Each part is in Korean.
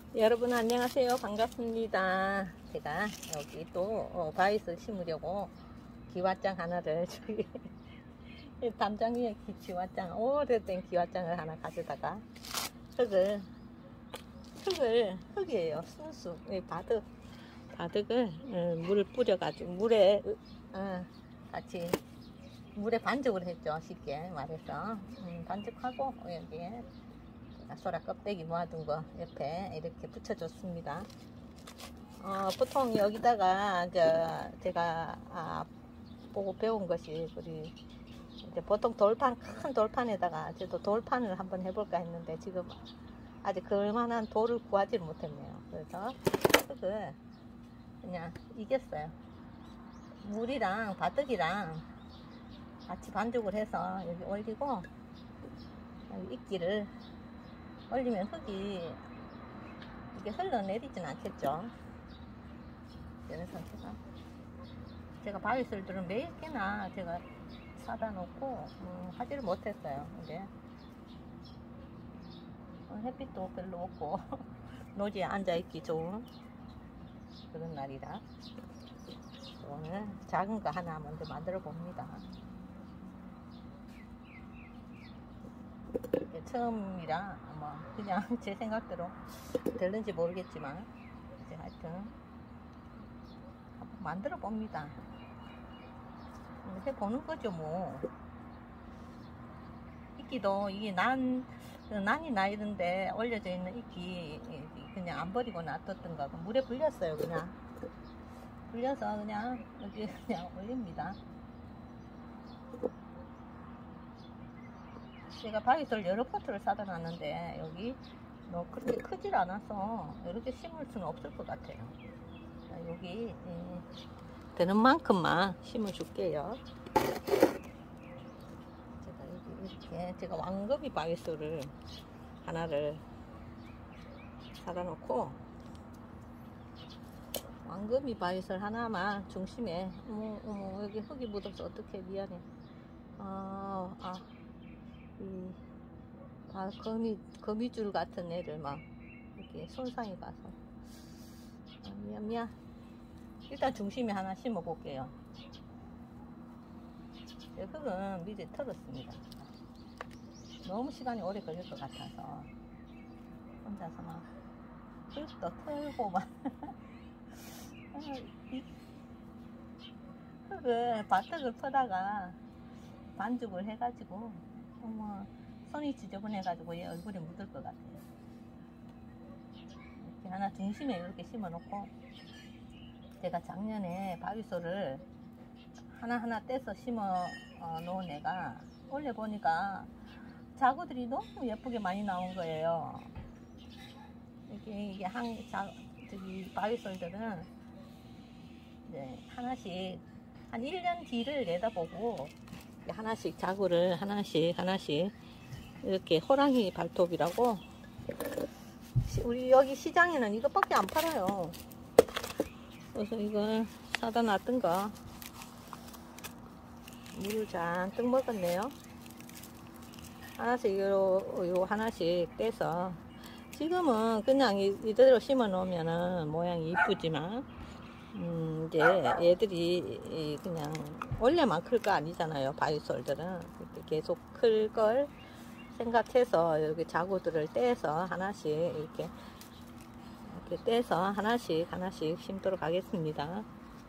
여러분 안녕하세요. 반갑습니다. 제가 여기 또 바위를 심으려고 기왓장 하나를 저기 담장 위에 기왓장, 오래된 기왓장을 하나 가져다가 흙이에요. 순수 바득을 물 뿌려가지고 물에 같이 물에 반죽을 했죠. 쉽게 말해서 반죽하고 여기에 소라 껍데기 모아둔 거 옆에 이렇게 붙여줬습니다. 보통 여기다가 제가 보고 배운 것이 우리 이제 보통 큰 돌판에다가 저도 돌판을 한번 해볼까 했는데 지금 아직 그만한 돌을 구하지 못했네요. 그래서 흙을 그냥 이겼어요. 물이랑 바득이랑 같이 반죽을 해서 여기 올리고 여기 이끼를 올리면 흙이 이게 흘러내리진 않겠죠. 그래서 제가 바위솔들은 몇 개나 제가 사다 놓고 하지를 못했어요. 근데 햇빛도 별로 없고 노지에 앉아있기 좋은 그런 날이라 오늘 작은 거 하나 먼저 만들어 봅니다. 처음이라 뭐 그냥 제 생각대로 될는지 모르겠지만 이제 하여튼 한번 만들어 봅니다. 해보는 거죠 뭐. 이끼도 이게 난이 나 있는데 올려져 있는 이끼 그냥 안 버리고 놔뒀던 거 물에 불렸어요. 그냥 불려서 그냥 여기 그냥 올립니다. 제가 바위솔 여러 포트를 사다 놨는데 여기 그렇게 크질 않아서 이렇게 심을 수는 없을 것 같아요. 여기 되는 만큼만 심어 줄게요. 제가 여기 이렇게 제가 왕거미 바위솔을 하나를 사다 놓고 왕거미 바위솔 하나만 중심에 어머 여기 흙이 묻어서 어떡해 미안해. 거미줄 같은 애를 막 이렇게 손상이 가서 미안. 일단 중심에 하나 심어 볼게요. 흙은 미리 털었습니다. 너무 시간이 오래 걸릴 것 같아서 혼자서 막 흙도 털고 막 흙을 바닥을 퍼다가 반죽을 해가지고 어머 손이 지저분해가지고 얘 얼굴에 묻을 것 같아요. 이렇게 하나 중심에 이렇게 심어 놓고 제가 작년에 바위솔을 하나하나 떼서 심어 놓은 애가 올려 보니까 자구들이 너무 예쁘게 많이 나온 거예요. 이게 저기 바위솔들은 이제 하나씩 한 1년 뒤를 내다보고 하나씩 자구를 하나씩 이렇게 호랑이 발톱이라고 우리 여기 시장에는 이것밖에 안 팔아요. 그래서 이걸 사다 놨던 거 물을 잔뜩 먹었네요. 하나씩 요 하나씩 떼서 지금은 그냥 이대로 심어 놓으면은 모양이 이쁘지만 이제 얘들이 그냥 원래만 클 거 아니잖아요. 바위솔들은 이렇게 계속 클 걸 생각해서 이렇게 자구들을 떼서 하나씩 이렇게 떼서 하나씩 심도록 하겠습니다.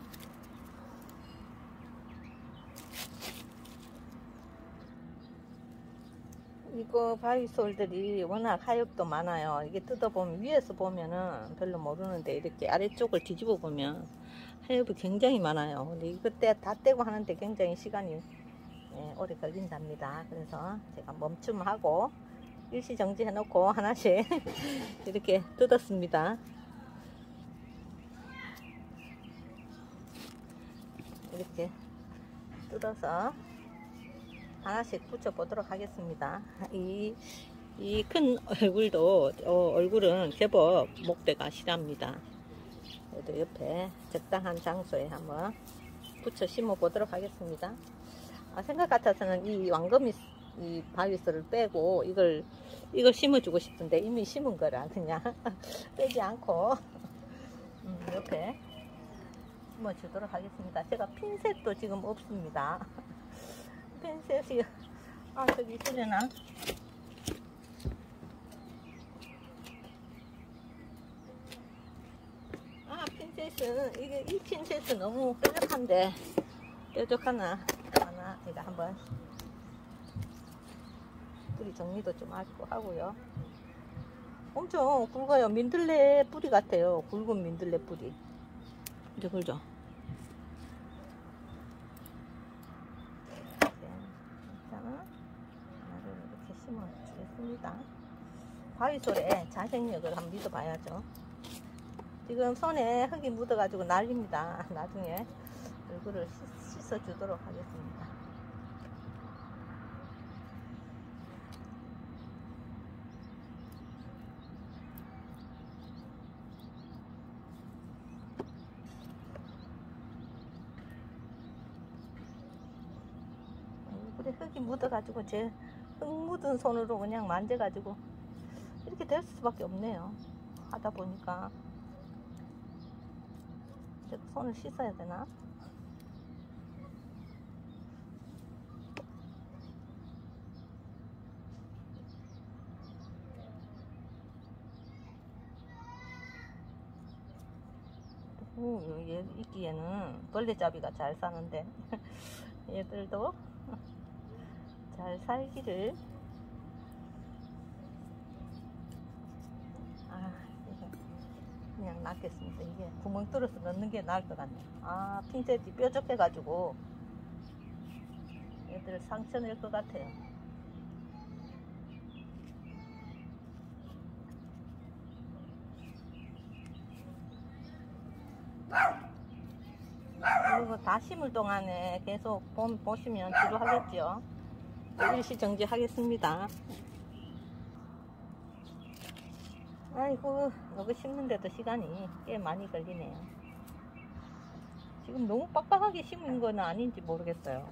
이거 바위솔들이 워낙 하엽도 많아요. 이게 뜯어보면 위에서 보면은 별로 모르는데 이렇게 아래쪽을 뒤집어 보면 하엽이 굉장히 많아요. 근데 이거 다 떼고 하는데 굉장히 시간이 오래 걸린답니다. 그래서 제가 멈춤하고 일시정지 해놓고 하나씩 이렇게 뜯었습니다. 이렇게 뜯어서 하나씩 붙여보도록 하겠습니다. 이 큰 얼굴도 얼굴은 제법 목대가 실합니다. 그래도 옆에 적당한 장소에 한번 붙여 심어 보도록 하겠습니다. 생각 같아서는 이 왕거미 이 바위솔을 빼고 이걸 심어주고 싶은데 이미 심은 거라 그냥 빼지 않고 이렇게 심어주도록 하겠습니다. 제가 핀셋도 지금 없습니다. 핀셋이 저기 있으려나? 핀셋은 이 핀셋은 너무 뾰족한데 뾰족하나 하나 이거 한번 뿌리 정리도 좀 하고요. 엄청 굵어요. 민들레 뿌리 같아요. 굵은 민들레 뿌리. 이제 그죠? 하나를 이렇게 심어주겠습니다. 바위솔에 자생력을 한번 믿어봐야죠. 지금 손에 흙이 묻어가지고 난립니다. 나중에 얼굴을 씻어주도록 하겠습니다. 얼굴에 흙이 묻어가지고 제 흙 묻은 손으로 그냥 만져가지고 이렇게 될 수밖에 없네요. 하다 보니까 손을 씻어야 되나? 얘 있기에는 벌레잡이가 잘 사는데 얘들도 잘 살기를. 그냥 놔겠습니다. 이게 구멍 뚫어서 넣는 게 나을 것 같네요. 핀셋이 뾰족해 가지고 얘들 상처 낼 것 같아요. 그리고 다 심을 동안에 계속 보시면 지루하겠죠. 일시정지 하겠습니다. 아이고, 이거 심는데도 시간이 꽤 많이 걸리네요. 지금 너무 빡빡하게 심은 건 아닌지 모르겠어요.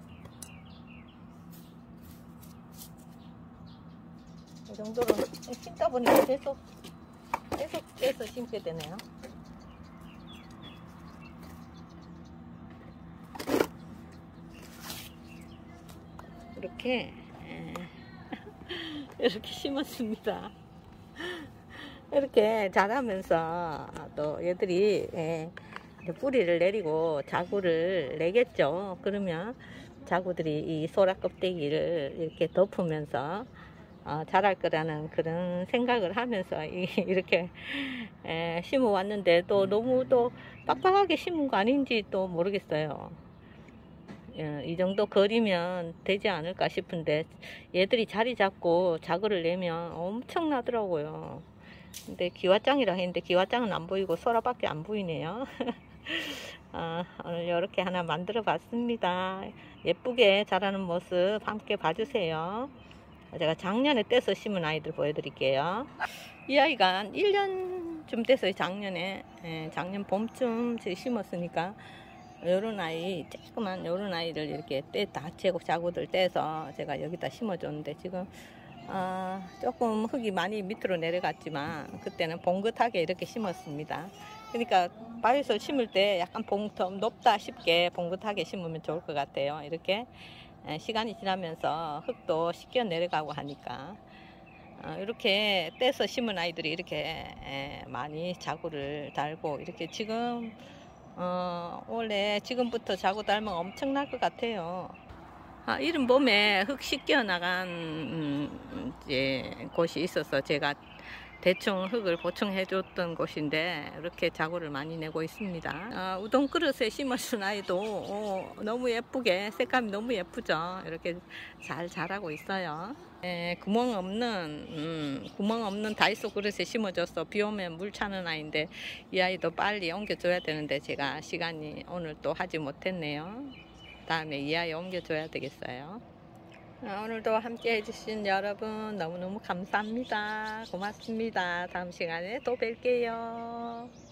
이 정도로 심다 보니까 계속 떼서 심게 되네요. 이렇게 심었습니다. 이렇게 자라면서 또 얘들이 뿌리를 내리고 자구를 내겠죠. 그러면 자구들이 이 소라 껍데기를 이렇게 덮으면서 자랄 거라는 그런 생각을 하면서 이렇게 심어 왔는데 또 너무 또 빡빡하게 심은 거 아닌지 또 모르겠어요. 이 정도 거리면 되지 않을까 싶은데 얘들이 자리 잡고 자구를 내면 엄청나더라고요. 근데 기와장이라 했는데 기와장은 안 보이고 소라밖에 안 보이네요. 오늘 이렇게 하나 만들어 봤습니다. 예쁘게 자라는 모습 함께 봐주세요. 제가 작년에 떼서 심은 아이들 보여드릴게요. 이 아이가 한 1년쯤 돼서 작년 봄쯤 심었으니까 요런 아이, 조그만 요런 아이를 이렇게 자구들 떼서 제가 여기다 심어줬는데 지금 조금 흙이 많이 밑으로 내려갔지만 그때는 봉긋하게 이렇게 심었습니다. 그러니까 바위솔 심을 때 약간 더 높다 싶게 봉긋하게 심으면 좋을 것 같아요. 이렇게 시간이 지나면서 흙도 씻겨 내려가고 하니까 이렇게 떼서 심은 아이들이 이렇게 많이 자구를 달고 이렇게 지금 원래 지금부터 자구 달면 엄청날 것 같아요. 이른 봄에 흙 씻겨 나간 곳이 있어서 제가 대충 흙을 보충해 줬던 곳인데 이렇게 자구를 많이 내고 있습니다. 우동 그릇에 심어준 아이도 너무 예쁘게 색감이 너무 예쁘죠. 이렇게 잘 자라고 있어요. 구멍 없는 다이소 그릇에 심어줘서 비 오면 물 차는 아이인데 이 아이도 빨리 옮겨줘야 되는데 제가 시간이 오늘 또 하지 못했네요. 다음에 이 아이 옮겨줘야 되겠어요. 오늘도 함께 해주신 여러분 너무너무 감사합니다. 고맙습니다. 다음 시간에 또 뵐게요.